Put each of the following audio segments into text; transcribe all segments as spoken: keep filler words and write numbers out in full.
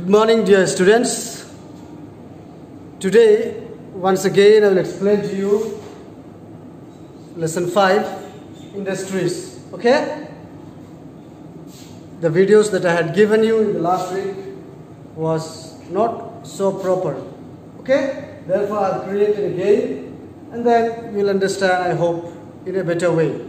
Good morning, dear students. Today, once again, I will explain to you lesson five, industries. Okay? The videos that I had given you in the last week was not so proper. Okay? Therefore, I have created again, and then you will understand, I hope, in a better way.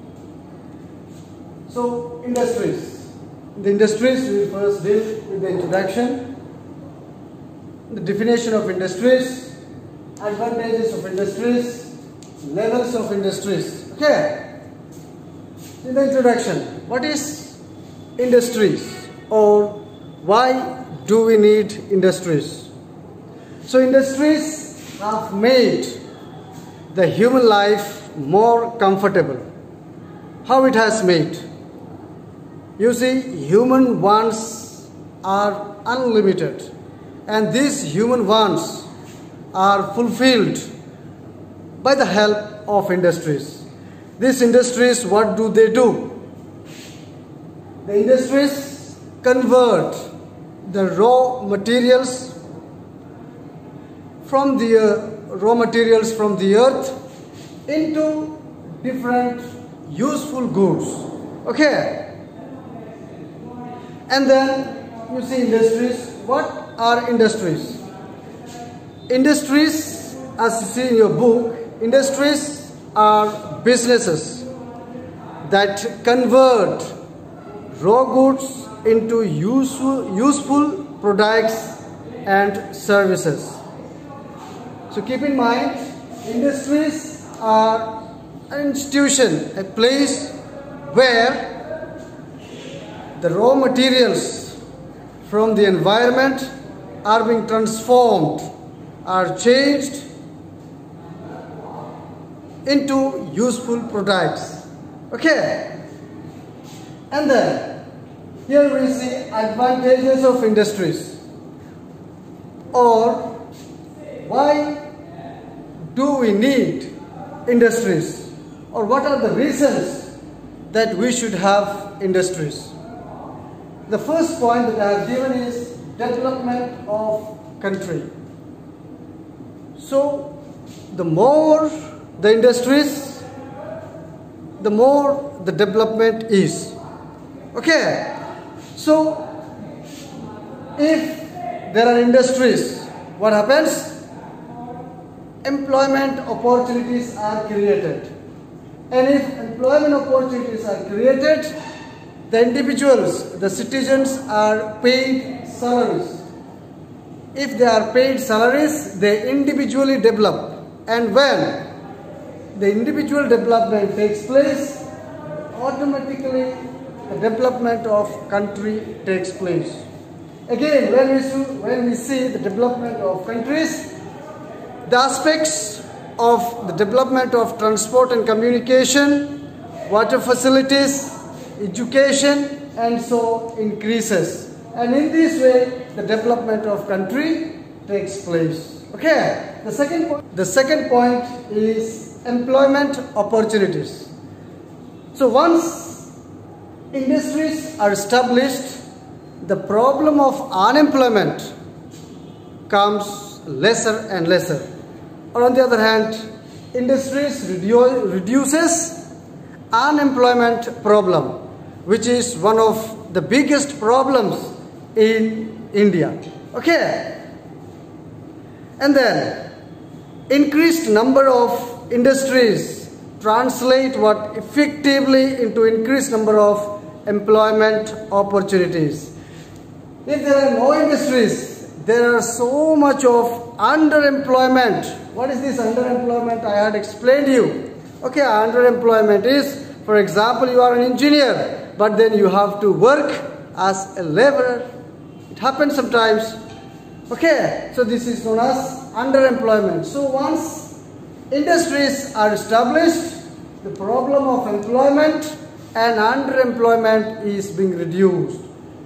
So, industries. The industries, we will first deal with the introduction, the definition of industries, advantages of industries, levels of industries. Okay? In the introduction, what is industries, or why do we need industries? So industries have made the human life more comfortable. How it has made? You see, human wants are unlimited, and these human wants are fulfilled by the help of industries. These industries, what do they do? The industries convert the raw materials from the uh, raw materials from the earth into different useful goods. Okay? And then you see industries. What are industries? Industries, as you see in your book, industries are businesses that convert raw goods into useful, useful products and services. So keep in mind, industries are an institution, a place where the raw materials from the environment are being transformed, are changed into useful products. Okay? And then here we see advantages of industries, or why do we need industries, or what are the reasons that we should have industries. The first point that I have given is development of country. So the more the industries, the more the development is. Okay? So if there are industries, what happens? Employment opportunities are created. And if employment opportunities are created, the individuals, the citizens are paid salaries. If they are paid salaries, they individually develop. And when the individual development takes place, automatically the development of country takes place. Again, when we, see, when we see the development of countries, the aspects of the development of transport and communication, water facilities, education, and so increases. And in this way, the development of country takes place. Okay? The second point, the second point is employment opportunities. So once industries are established, the problem of unemployment comes lesser and lesser. Or on the other hand, industries redu reduces unemployment problem, which is one of the biggest problems in India. Okay? And then increased number of industries translate what effectively into increased number of employment opportunities. If there are no industries, there are so much of underemployment. What is this underemployment? I had explained to you. Okay, underemployment is, for example, you are an engineer, but then you have to work as a laborer. It happens sometimes. Okay, so this is known as underemployment. So once industries are established, the problem of employment and underemployment is being reduced.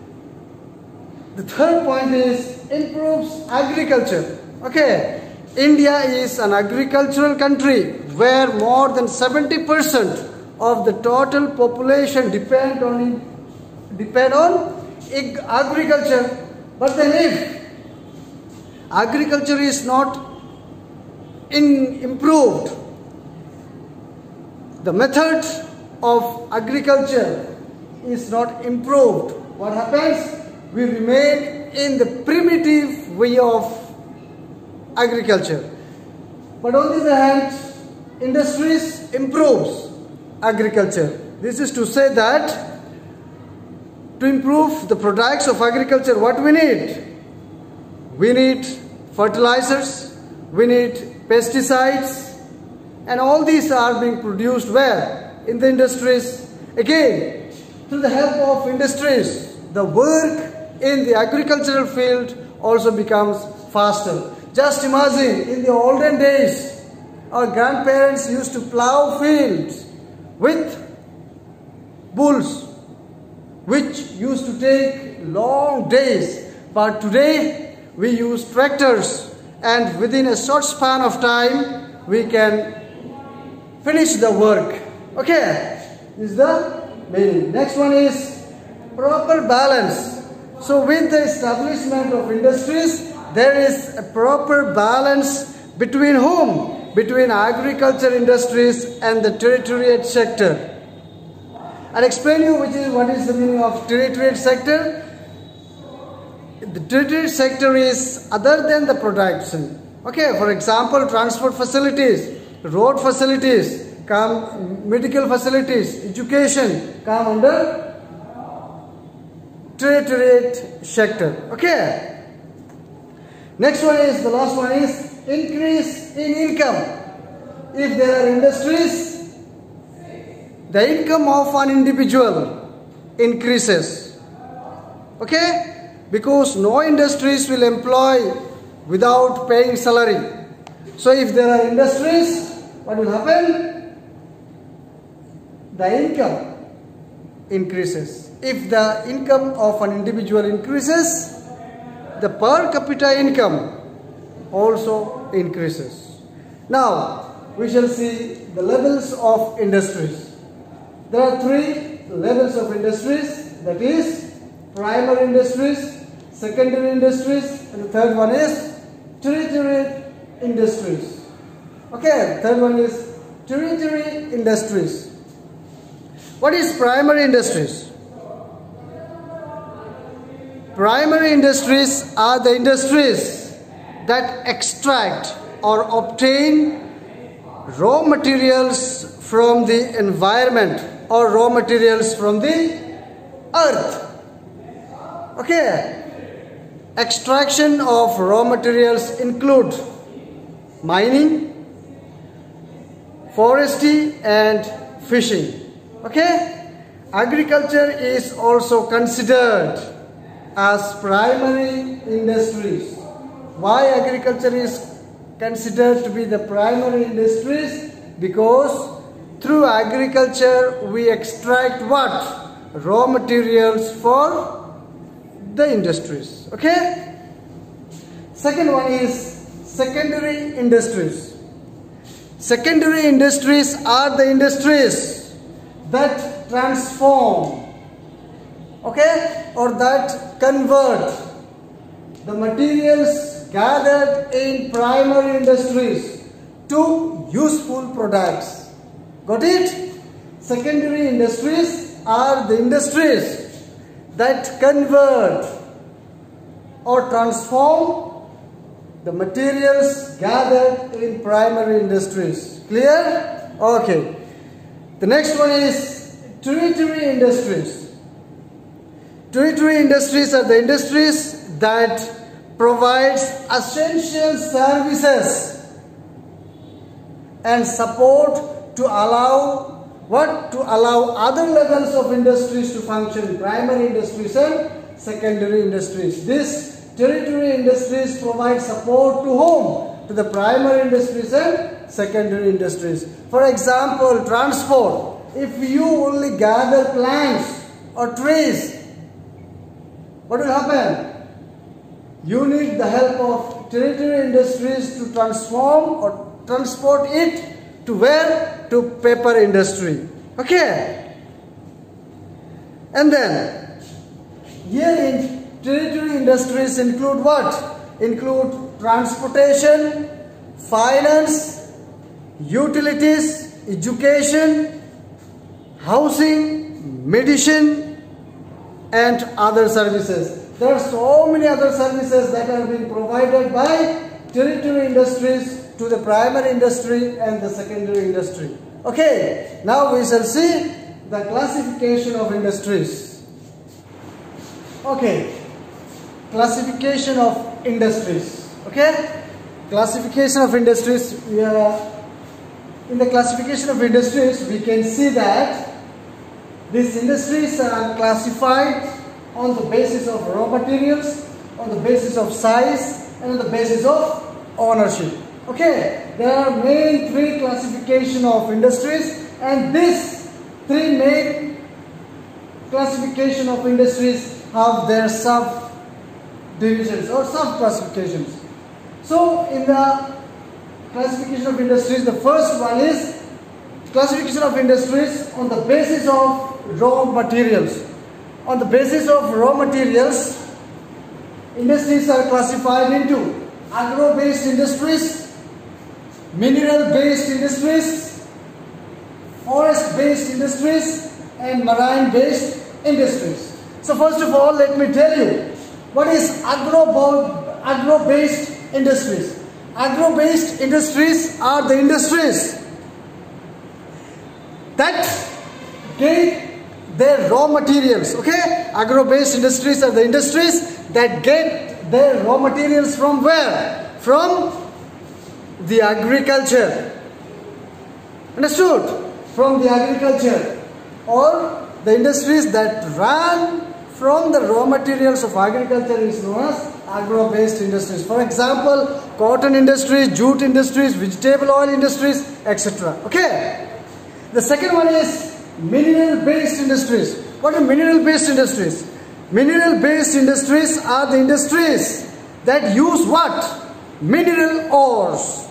The third point is improves agriculture. Okay, India is an agricultural country where more than seventy percent of the total population depend on depend on agriculture. But then if agriculture is not in improved, the method of agriculture is not improved, what happens? We remain in the primitive way of agriculture. But on the other hand, industries improves agriculture. This is to say that to improve the products of agriculture, what we need? We need fertilizers, we need pesticides, and all these are being produced where? In the industries. Again, through the help of industries, the work in the agricultural field also becomes faster. Just imagine, in the olden days, our grandparents used to plow fields with bulls, which used to take long days. But today, we use tractors, and within a short span of time, we can finish the work. Okay, this is the meaning. Next one is proper balance. So with the establishment of industries, there is a proper balance between whom? Between agriculture industries and the territorial sector. I'll explain you which is what is the meaning of territorial sector. The territorial sector is other than the production. Okay, for example, transport facilities, road facilities, come medical facilities, education come under territorial sector. Okay. Next one is, the last one is increase in income. If there are industries, the income of an individual increases. Okay? Because no industries will employ without paying salary. So if there are industries, what will happen? The income increases. If the income of an individual increases, the per capita income also increases. Now, we shall see the levels of industries. There are three levels of industries, that is primary industries, secondary industries, and the third one is tertiary industries. Okay, third one is tertiary industries. What is primary industries? Primary industries are the industries that extract or obtain raw materials from the environment or raw materials from the earth. Okay. Extraction of raw materials include mining, forestry and fishing. Okay. Agriculture is also considered as primary industries. Why agriculture is considered to be the primary industries? Because through agriculture we extract what? Raw materials for the industries. Okay? Second one is secondary industries. Secondary industries are the industries that transform, okay, or that convert the materials gathered in primary industries to useful products. Got it? Secondary industries are the industries that convert or transform the materials gathered in primary industries. Clear? Okay. The next one is tertiary industries. Tertiary industries are the industries that provides essential services and support to allow what? To allow other levels of industries to function, primary industries and secondary industries. This tertiary industries provide support to whom? To the primary industries and secondary industries. For example, transport. If you only gather plants or trees, what will happen? You need the help of tertiary industries to transform or transport it to where? To paper industry. Okay. And then here in Tertiary industries include what? Include transportation, finance, utilities, education, housing, medicine, and other services. There are so many other services that are being provided by tertiary industries to the primary industry and the secondary industry. Okay, now we shall see the classification of industries. Okay, classification of industries. Okay, classification of industries. We are in the classification of industries. We can see that these industries are classified on the basis of raw materials, on the basis of size, and on the basis of ownership. Okay, there are main three classification of industries, and these three main classification of industries have their sub divisions or sub classifications. So in the classification of industries, the first one is classification of industries on the basis of raw materials. On the basis of raw materials, industries are classified into agro-based industries, mineral-based industries, forest-based industries, and marine-based industries. So first of all, let me tell you, what is agro agro-based industries? Agro-based industries are the industries that get their raw materials. Okay, agro-based industries are the industries that get their raw materials from where? From the agriculture. Understood? From the agriculture, or the industries that run from the raw materials of agriculture is known as agro-based industries. For example, cotton industries, jute industries, vegetable oil industries, et cetera. Okay. The second one is mineral-based industries. What are mineral-based industries? Mineral-based industries are the industries that use what? Mineral ores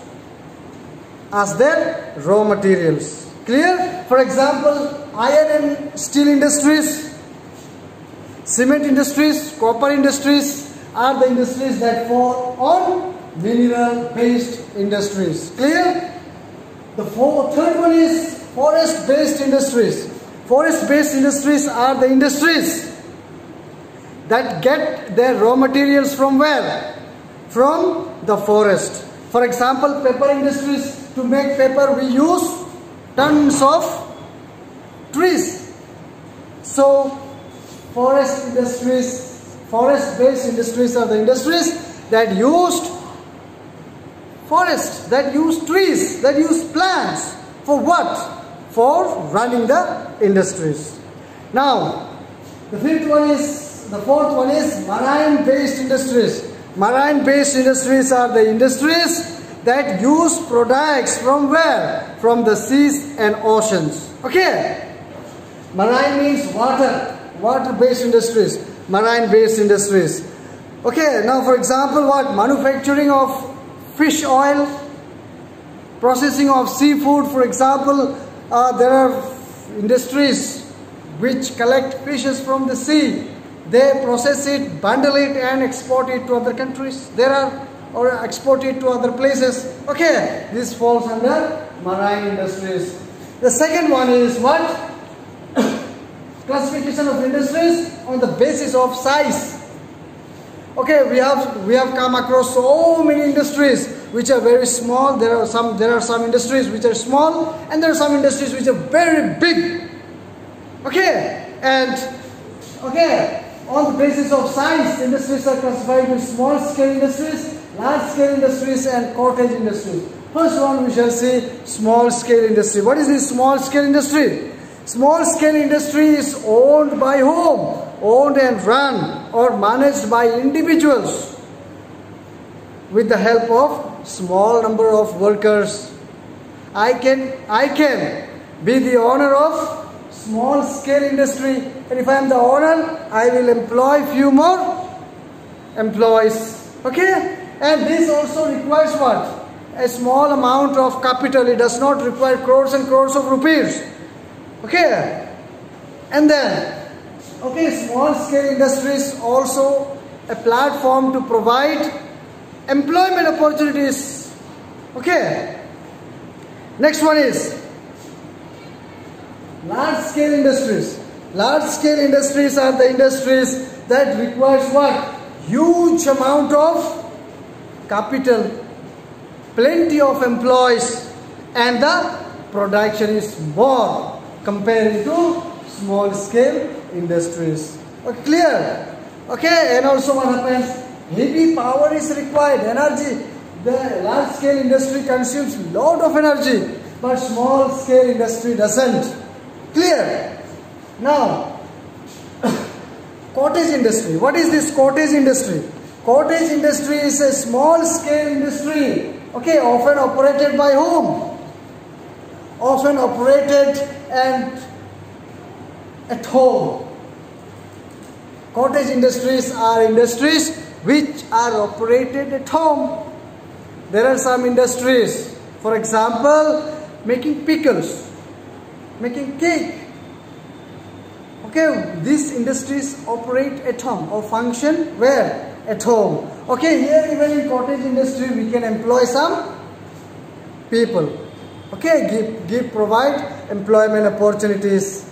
as their raw materials. Clear? For example, iron and steel industries, cement industries, copper industries are the industries that fall on mineral-based industries. Clear? The fourth, third one is forest-based industries. Forest-based industries are the industries that get their raw materials from where? From the forest. For example, paper industries. To make paper, we use tons of trees. So, forest industries, forest-based industries are the industries that used forest, that use trees, that use plants. For what? For running the industries. Now, the fifth one is, the fourth one is marine-based industries. Marine-based industries are the industries that use products from where? From the seas and oceans. Okay? Marine means water. Water-based industries. Marine-based industries. Okay, now for example, what? Manufacturing of fish oil, processing of seafood. For example, uh, there are industries which collect fishes from the sea. They process it, bundle it, and export it to other countries. There are, or export it to other places. Okay, this falls under marine industries. The second one is what? Classification of industries on the basis of size. Okay, we have we have come across so many industries which are very small. There are some there are some industries which are small, and there are some industries which are very big. Okay, and okay, on the basis of size, industries are classified into small scale industries, large scale industries, and cottage industries. First one we shall see small scale industry. What is this small scale industry? Small scale industry is owned by whom? Owned and run or managed by individuals with the help of small number of workers. I can, I can be the owner of small scale industry, and if I am the owner, I will employ few more employees. Okay? And this also requires what? A small amount of capital. It does not require crores and crores of rupees. Okay? And then, okay, small scale industries also a platform to provide employment opportunities. Okay. Next one is large scale industries. Large scale industries are the industries that requires what? Huge amount of capital, plenty of employees, and the production is more compared to small scale industries. Okay, clear? Okay, and also what happens? Heavy power is required, energy. The large scale industry consumes lot of energy, but small scale industry doesn't. Clear? Now, cottage industry. What is this cottage industry? Cottage industry is a small scale industry. Okay, often operated by whom? Often operated and at home. Cottage industries are industries which are operated at home. There are some industries, for example, making pickles, making cake. Okay, these industries operate at home or function where? At home. Okay, here even in cottage industry we can employ some people. Okay, give, give provide employment opportunities.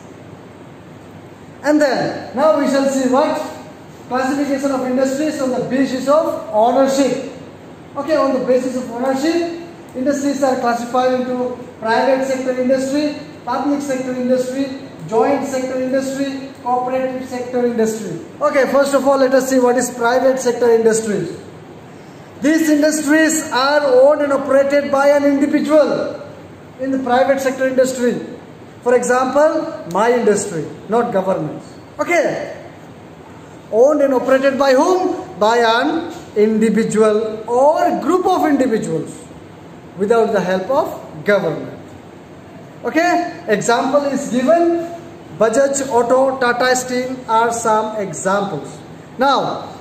And then now we shall see what? Classification of industries on the basis of ownership. Okay, on the basis of ownership, industries are classified into private sector industry, public sector industry, joint sector industry, cooperative sector industry. Okay, first of all, let us see what is private sector industries. These industries are owned and operated by an individual in the private sector industry. For example, my industry, not government. Okay. Owned and operated by whom? By an individual or group of individuals without the help of government. Okay. Example is given. Bajaj Auto, Tata Steel are some examples. Now,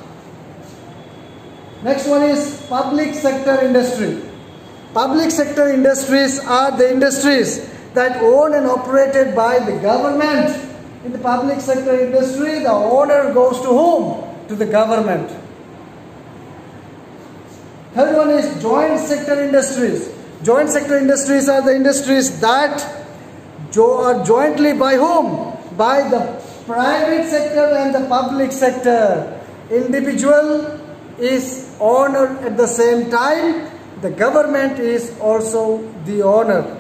next one is public sector industry. Public sector industries are the industries that owned and operated by the government. In the public sector industry, the owner goes to whom? To the government. Third one is joint sector industries. Joint sector industries are the industries that are jointly by whom? By the private sector and the public sector. Individual is owner at the same time. The government is also the owner.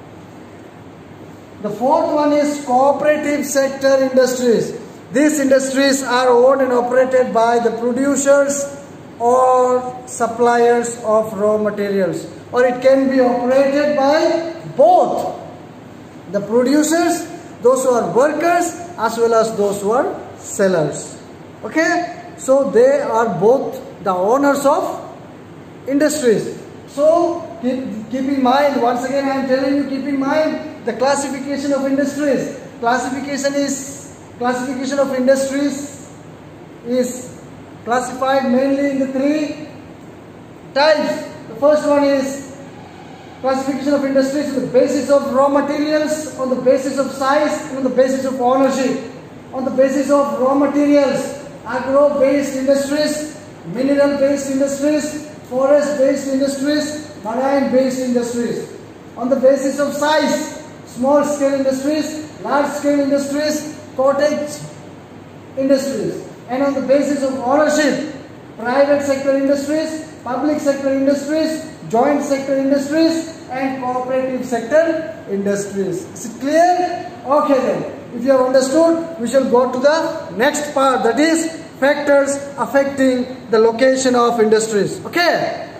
The fourth one is cooperative sector industries. These industries are owned and operated by the producers or suppliers of raw materials, or it can be operated by both the producers, those who are workers, as well as those who are sellers. Okay, so they are both the owners of industries. So keep, keep in mind, once again I am telling you, keep in mind the classification of industries. Classification is classification of industries is classified mainly in the three types. The first one is classification of industries on the basis of raw materials, on the basis of size, and on the basis of ownership. On the basis of raw materials, agro-based industries, mineral-based industries, forest-based industries, marine-based industries. On the basis of size, small-scale industries, large-scale industries, cottage industries. And on the basis of ownership, private sector industries, public sector industries, joint sector industries, and cooperative sector industries. Is it clear? Okay then. If you have understood, we shall go to the next part, that is factors affecting the location of industries. Okay.